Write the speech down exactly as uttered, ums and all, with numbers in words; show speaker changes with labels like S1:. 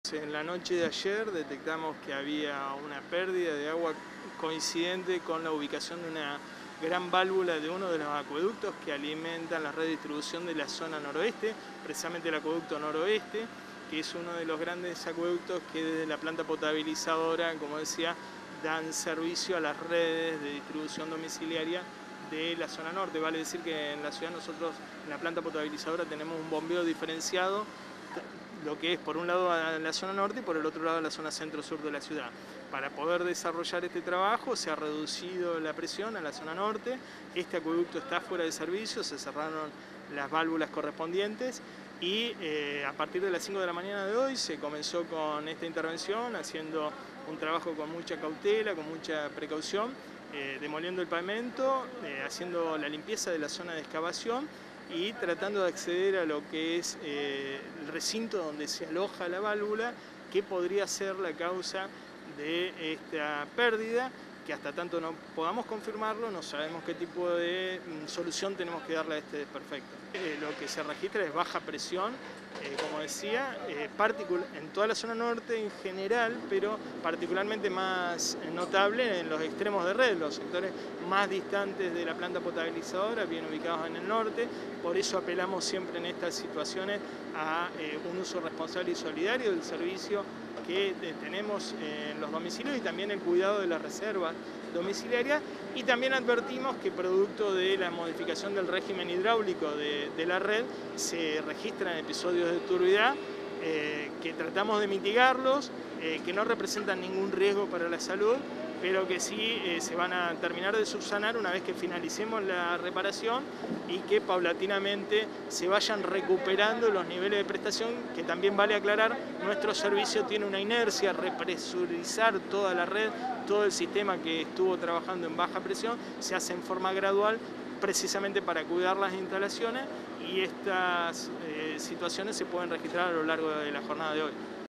S1: En la noche de ayer detectamos que había una pérdida de agua coincidente con la ubicación de una gran válvula de uno de los acueductos que alimentan la red de distribución de la zona noroeste, precisamente el acueducto noroeste, que es uno de los grandes acueductos que desde la planta potabilizadora, como decía, dan servicio a las redes de distribución domiciliaria de la zona norte. Vale decir que en la ciudad nosotros, en la planta potabilizadora, tenemos un bombeo diferenciado, lo que es por un lado a la zona norte y por el otro lado a la zona centro-sur de la ciudad. Para poder desarrollar este trabajo se ha reducido la presión a la zona norte, este acueducto está fuera de servicio, se cerraron las válvulas correspondientes y eh, a partir de las cinco de la mañana de hoy se comenzó con esta intervención, haciendo un trabajo con mucha cautela, con mucha precaución, eh, demoliendo el pavimento, eh, haciendo la limpieza de la zona de excavación y tratando de acceder a lo que es eh, el recinto donde se aloja la válvula, que podría ser la causa de esta pérdida, que hasta tanto no podamos confirmarlo, no sabemos qué tipo de mm, solución tenemos que darle a este desperfecto. Eh, lo que se registra es baja presión, eh, como decía, eh, en toda la zona norte en general, pero particularmente más notable en los extremos de red, los sectores más distantes de la planta potabilizadora, bien ubicados en el norte. Por eso apelamos siempre en estas situaciones a eh, un uso responsable y solidario del servicio que eh, tenemos en los domicilios y también el cuidado de las reservas domiciliarias, y también advertimos que producto de la modificación del régimen hidráulico de, de la red se registran episodios de turbidez eh, que tratamos de mitigarlos, eh, que no representan ningún riesgo para la salud, pero que sí eh, se van a terminar de subsanar una vez que finalicemos la reparación y que paulatinamente se vayan recuperando los niveles de prestación, que también vale aclarar, nuestro servicio tiene una inercia, represurizar toda la red, todo el sistema que estuvo trabajando en baja presión, se hace en forma gradual, precisamente para cuidar las instalaciones, y estas eh, situaciones se pueden registrar a lo largo de la jornada de hoy.